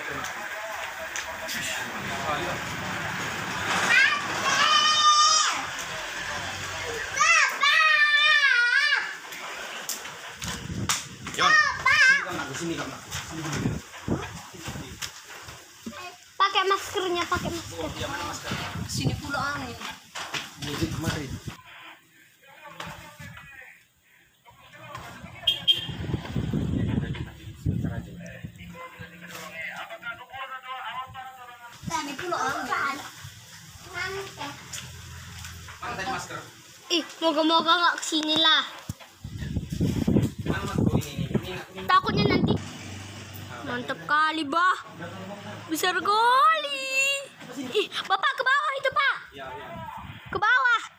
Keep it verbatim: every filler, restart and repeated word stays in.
Pakai maskernya, pakai masker. Sini pula angin. Musik kemarin. Sini pula angin. Mana tadi masker? Ih, moga-moga nggak kesini lah. Mana masker ini? Ini, ini. Takutnya nanti. Mantap kali, bah. Besar kali. Ih, Bapak ke bawah itu, Pak. Ya, ya. Ke bawah.